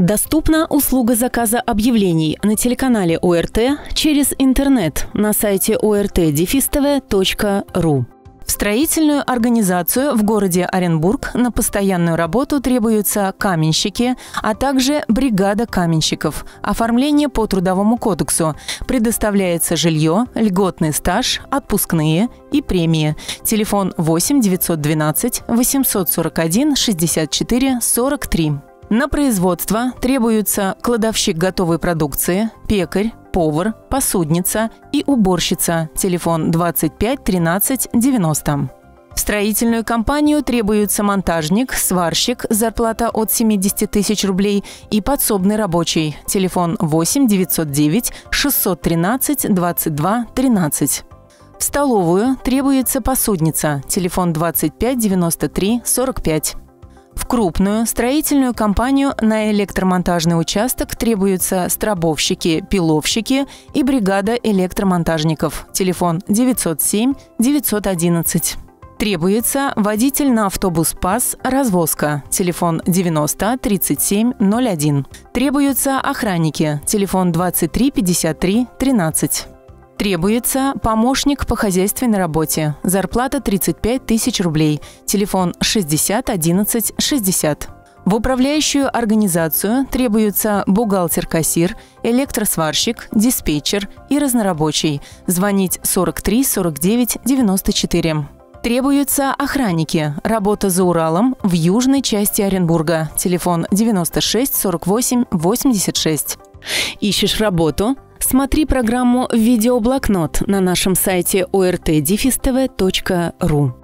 Доступна услуга заказа объявлений на телеканале ОРТ через интернет на сайте ort-tv.ru. В строительную организацию в городе Оренбург на постоянную работу требуются каменщики, а также бригада каменщиков. Оформление по Трудовому кодексу. Предоставляется жилье, льготный стаж, отпускные и премии. Телефон 8 912 841 64 43. На производство требуются кладовщик готовой продукции, пекарь, повар, посудница и уборщица. Телефон 25 13 90. В строительную компанию требуются монтажник, сварщик, зарплата от 70 тысяч рублей и подсобный рабочий. Телефон 8 909 613 22 13. В столовую требуется посудница. Телефон 25 93 45. В крупную строительную компанию на электромонтажный участок требуются стробовщики, пиловщики и бригада электромонтажников. Телефон 907 911. Требуется водитель на автобус ПАС «Развозка». Телефон 90 37 01. Требуются охранники. Телефон 23 53 13. Требуется помощник по хозяйственной работе. Зарплата 35 тысяч рублей. Телефон 60 11 60. В управляющую организацию требуются бухгалтер-кассир, электросварщик, диспетчер и разнорабочий. Звонить 43 49 94. Требуются охранники. Работа за Уралом в южной части Оренбурга. Телефон 96 48 86. Ищешь работу? Смотри программу «Видеоблокнот» на нашем сайте ort-tv.ru.